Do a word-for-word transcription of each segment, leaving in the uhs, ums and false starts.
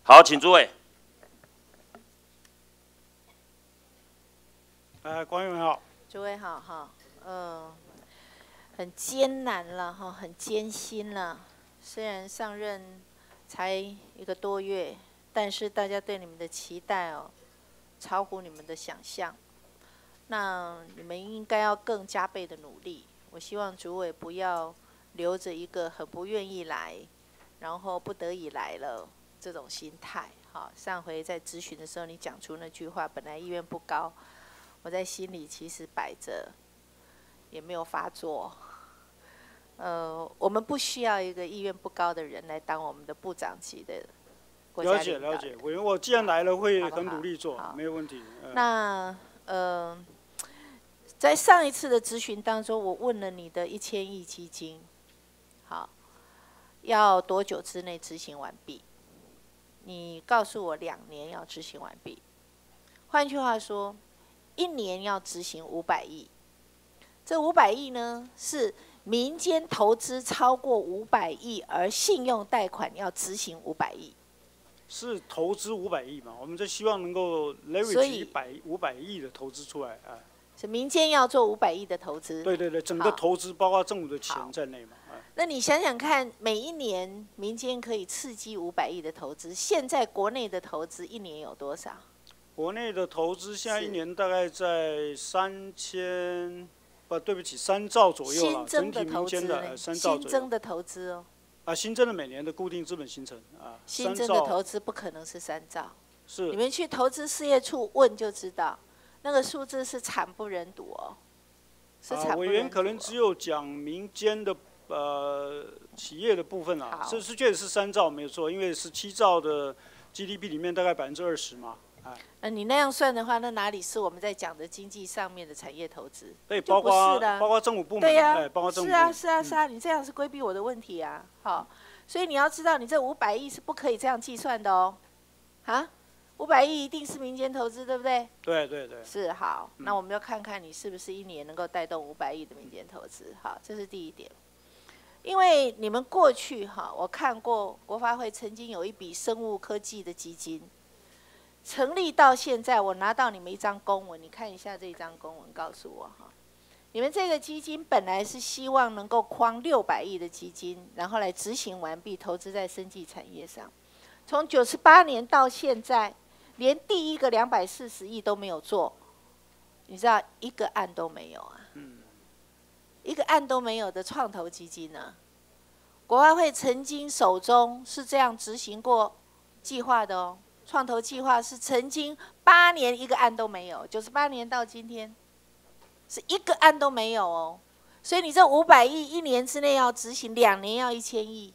好，请诸位。 呃，官员好。诸位好哈，呃，很艰难了哈，很艰辛了。虽然上任才一个多月，但是大家对你们的期待哦，超乎你们的想象。那你们应该要更加倍的努力。我希望主委不要留着一个很不愿意来，然后不得已来了这种心态。好，上回在咨询的时候，你讲出那句话，本来意愿不高。我在心里其实摆着，也没有发作。呃，我们不需要一个意愿不高的人来当我们的部长级的国家领导人。 了解了解，委员，我既然来了，会很努力做，没有问题。 呃、那呃，在上一次的咨询当中，我问了你的一千亿基金，好，要多久之内执行完毕？你告诉我两年要执行完毕。换句话说，一年要执行五百亿，这五百亿呢是民间投资超过五百亿，而信用贷款要执行五百亿。 是投资五百亿嘛？我们就希望能够 leverage 一百五百亿的投资出来啊。 是民间要做五百亿的投资。 对对对，整个投资包括政府的钱在内嘛。 那你想想看，每一年民间可以刺激五百亿的投资，现在国内的投资一年有多少？ 国内的投资现在一年大概在三千，不，对不起，三兆左右了。整体民间的三兆左右。 新增的投资哦。 啊，新增的每年的固定资本形成啊。 新增的投资不可能是三兆。 是。 你们去投资事业处问就知道，那个数字是惨不忍睹哦。是惨不忍睹。 委员可能只有讲民间的呃企业的部分啊，是是确实是三兆没有错，因为十七兆的 G D P 里面大概百分之二十嘛。 那你那样算的话，那哪里是我们在讲的经济上面的产业投资？ 对，包括包括政府部门， 对呀、 啊，包括政府是啊是啊是啊，你这样是规避我的问题啊。好，所以你要知道，你这五百亿是不可以这样计算的哦。啊，五百亿一定是民间投资，对不对？ 对对对。 是好，那我们要看看你是不是一年能够带动五百亿的民间投资。好，这是第一点。因为你们过去哈，我看过国发会曾经有一笔生物科技的基金。成立到现在，我拿到你们一张公文，你看一下这张公文，告诉我哈，你们这个基金本来是希望能够框六百亿的基金，然后来执行完毕，投资在生技产业上。从九十八年到现在，连第一个两百四十亿都没有做，你知道一个案都没有啊？嗯，一个案都没有的创投基金呢？国发会曾经手中是这样执行过计划的哦。创投计划是曾经八年一个案都没有，九十八年到今天是一个案都没有哦。所以你这五百亿一年之内要执行，两年要一千亿，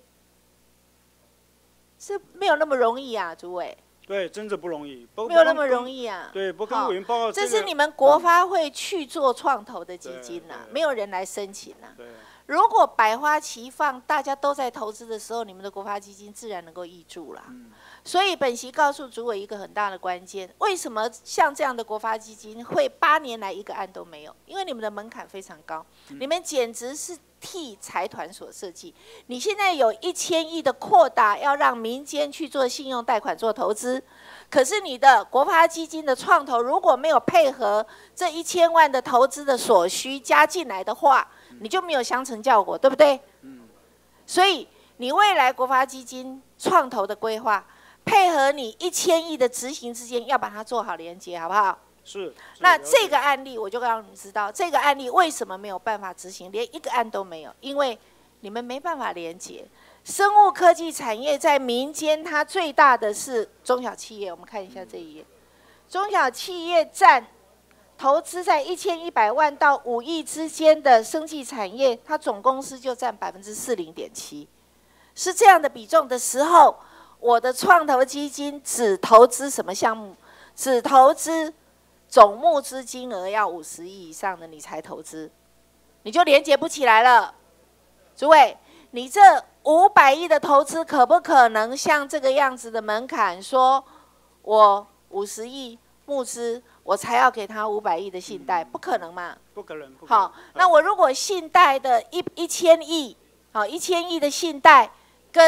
是没有那么容易啊，主委。 对，真的不容易， 没有那么容易啊。 对，不跟委员报告、这个。 这是你们国发会去做创投的基金呐、啊，没有人来申请呐、啊。如果百花齐放，大家都在投资的时候，你们的国发基金自然能够挹注啦。嗯、所以本席告诉主委一个很大的关键：为什么像这样的国发基金会八年来一个案都没有？因为你们的门槛非常高，嗯、你们简直是替财团所设计。你现在有一千亿的扩大，要让民间去做信用贷款做投资，可是你的国发基金的创投如果没有配合这一千万的投资的所需加进来的话，你就没有相乘效果，对不对？嗯。所以你未来国发基金创投的规划，配合你一千亿的执行之间，要把它做好连接，好不好？ 是。 那这个案例我就让你们知道，这个案例为什么没有办法执行，连一个案都没有，因为你们没办法连接。生物科技产业在民间，它最大的是中小企业。我们看一下这一页，中小企业占。投资在一千一百万到五亿之间的生技产业，它总公司就占百分之四零点七，是这样的比重的时候，我的创投基金只投资什么项目？只投资总募资金额要五十亿以上的，你才投资，你就连接不起来了。诸位，你这五百亿的投资可不可能像这个样子的门槛？说我五十亿募资。我才要给他五百亿的信贷，不可能嘛？ 不可能。 好，那我如果信贷的一一千亿，好一千亿的信贷跟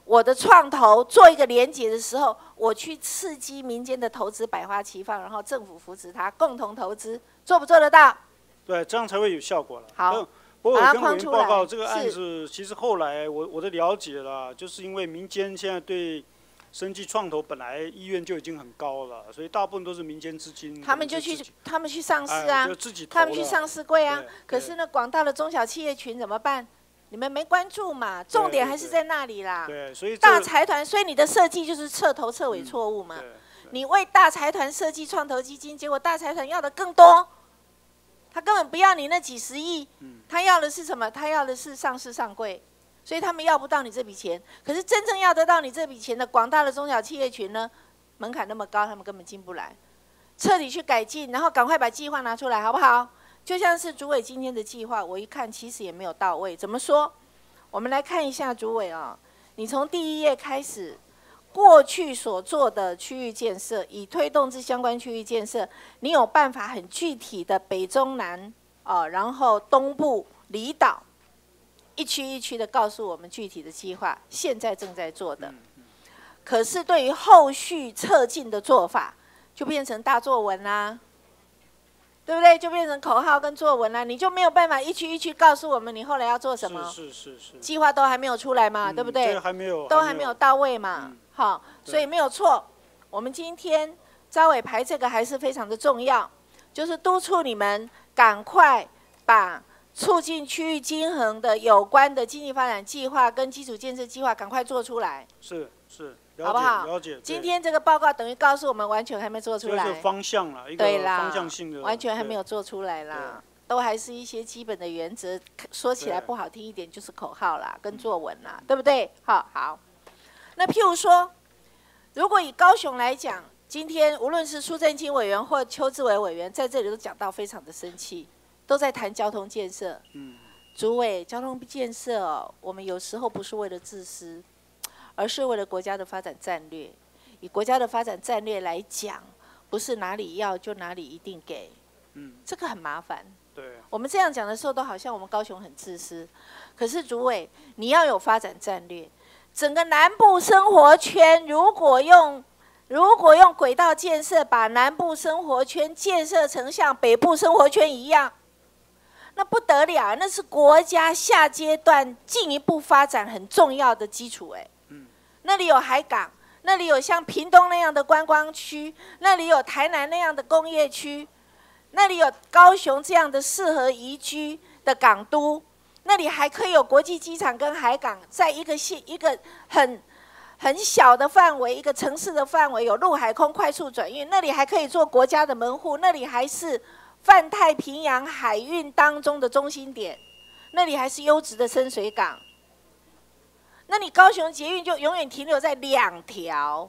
我的创投做一个连结的时候，我去刺激民间的投资百花齐放，然后政府扶持它，共同投资，做不做得到？ 对，这样才会有效果了。 好， 不过我跟委员报告， 来这个案子其实后来我我的了解啦，就是因为民间现在对生技创投本来意愿就已经很高了，所以大部分都是民间资金， 他们就去他们去上市啊， 啊， 就自己他们去上市柜啊。可是呢，广大的中小企业群怎么办？你们没关注嘛，重点还是在那里啦。 对，所以大财团，所以你的设计就是彻头彻尾错误嘛。你为大财团设计创投基金，结果大财团要的更多，他根本不要你那几十亿，他要的是什么？他要的是上市上柜，所以他们要不到你这笔钱。可是真正要得到你这笔钱的广大的中小企业群呢，门槛那么高，他们根本进不来。彻底去改进，然后赶快把计划拿出来，好不好？就像是主委今天的计划，我一看其实也没有到位。怎么说？我们来看一下主委啊，你从第一页开始，过去所做的区域建设，以推动之相关区域建设，你有办法很具体的北中南啊，然后东部离岛，一区一区的告诉我们具体的计划，现在正在做的。可是对于后续测进的做法，就变成大作文啦。对不对？就变成口号跟作文了，你就没有办法一区一区告诉我们你后来要做什么。 是是是。 计划都还没有出来嘛， 嗯、 对不对？ 还没有。 都还没有到位嘛，好、嗯，所以没有错。我们今天招委排这个还是非常的重要，就是督促你们赶快把促进区域均衡的有关的经济发展计划跟基础建设计划赶快做出来。 是是。 好不好？ 了解。 今天这个报告等于告诉我们，完全还没做出来。 这是方向了，一个方向性的。 完全还没有做出来啦，都还是一些基本的原则。说起来不好听一点，就是口号啦，跟作文啦，对不对？好，好。那譬如说，如果以高雄来讲，今天无论是苏震清委员或邱志伟委员在这里都讲到非常的生气，都在谈交通建设。嗯。主委，交通建设哦，我们有时候不是为了自私。而是为了国家的发展战略，以国家的发展战略来讲，不是哪里要就哪里一定给，嗯，这个很麻烦。 对， 我们这样讲的时候，都好像我们高雄很自私。可是主委，你要有发展战略，整个南部生活圈，如果用如果用轨道建设，把南部生活圈建设成像北部生活圈一样，那不得了，那是国家下阶段进一步发展很重要的基础，哎。那里有海港，那里有像屏东那样的观光区，那里有台南那样的工业区，那里有高雄这样的适合宜居的港都，那里还可以有国际机场跟海港，在一个县一个很很小的范围，一个城市的范围，有陆海空快速转运，那里还可以做国家的门户，那里还是泛太平洋海运当中的中心点，那里还是优质的深水港。那你高雄捷运就永远停留在两条。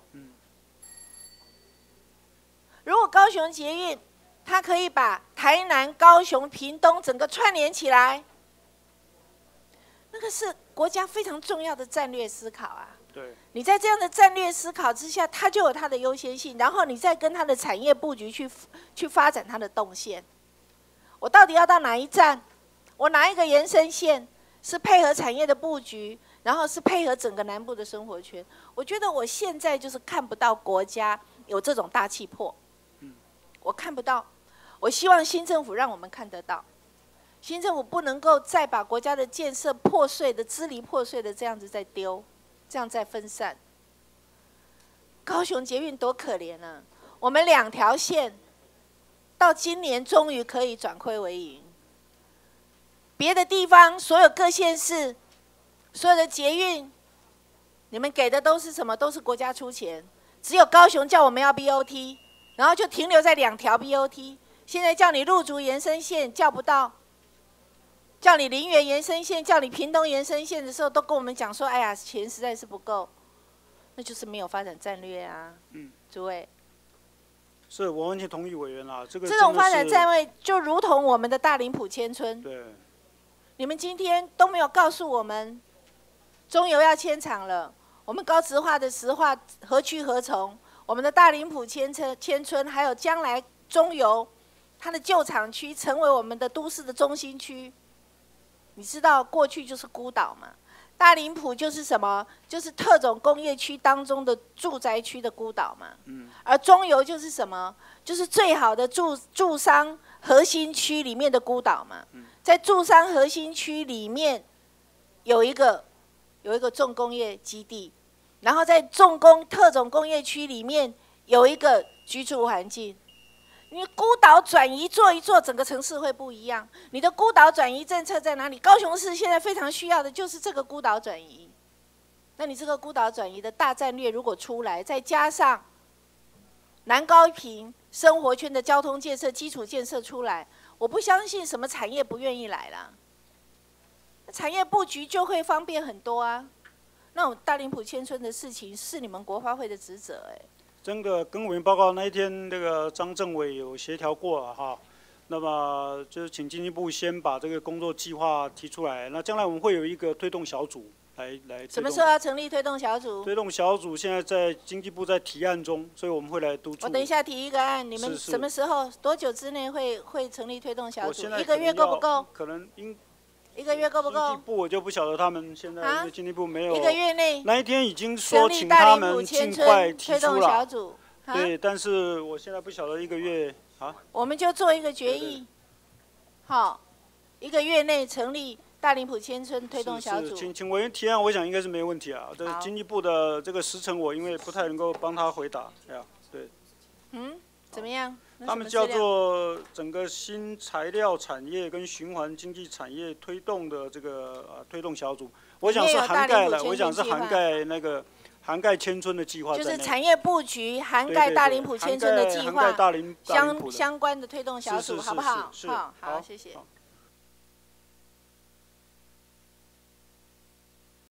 如果高雄捷运它可以把台南、高雄、屏东整个串联起来，那个是国家非常重要的战略思考啊。 对。 你在这样的战略思考之下，它就有它的优先性，然后你再跟它的产业布局去去发展它的动线。我到底要到哪一站？我哪一个延伸线是配合产业的布局？然后是配合整个南部的生活圈，我觉得我现在就是看不到国家有这种大气魄，我看不到。我希望新政府让我们看得到，新政府不能够再把国家的建设破碎的、支离破碎的这样子再丢，这样再分散。高雄捷运多可怜啊！我们两条线到今年终于可以转亏为盈，别的地方所有各县市。所有的捷运，你们给的都是什么？都是国家出钱，只有高雄叫我们要 B O T， 然后就停留在两条 B O T。现在叫你路竹延伸线叫不到，叫你林园延伸线，叫你屏东延伸线的时候，都跟我们讲说：“哎呀，钱实在是不够。”那就是没有发展战略啊。嗯，诸位。 是我完全同意委员啦，这个这种发展战略就如同我们的大林埔千村。 对。 你们今天都没有告诉我们。中油要迁厂了，我们高职化的石化何去何从？我们的大林埔千村、千村，还有将来中油它的旧厂区，成为我们的都市的中心区。你知道过去就是孤岛嘛？ 大林埔就是什么？就是特种工业区当中的住宅区的孤岛嘛。嗯。而中油就是什么？就是最好的住住商核心区里面的孤岛嘛。嗯。在住商核心区里面有一个有一个重工业基地，然后在重工特种工业区里面有一个居住环境。你孤岛转移做一做，整个城市会不一样。你的孤岛转移政策在哪里？高雄市现在非常需要的就是这个孤岛转移。那你这个孤岛转移的大战略如果出来，再加上南高屏生活圈的交通建设、基础建设出来，我不相信什么产业不愿意来啦。产业布局就会方便很多啊。那种大林埔迁村的事情是你们国发会的职责哎、欸。 这个跟委员报告那一天，那个张政委有协调过了哈。那么就是请经济部先把这个工作计划提出来，那将来我们会有一个推动小组来来。 什么时候要成立推动小组？ 推动小组现在在经济部在提案中，所以我们会来督促。 我等一下提一个案，你们什么时候、多久之内会会成立推动小组？一个月够不够？ 可能应。 一个月够不够？ 经济部我就不晓得他们现在，因为经济部没有。 一个月内。 那一天已经说请他们尽快提出了。对，但是我现在不晓得一个月啊。 我们就做一个决议，好，一个月内成立大林埔迁村推动小组。 是是请请委员提案，我想应该是没问题啊。这经济部的这个时程，我因为不太能够帮他回答，呀，对。 嗯，怎么样？ 他们叫做整个新材料产业跟循环经济产业推动的这个呃推动小组，我想是涵盖了，我想是涵盖那个。涵盖迁村的计划， 就是产业布局涵盖大林埔迁村的计划，相相关的推动小组，好不好？好，好，谢谢。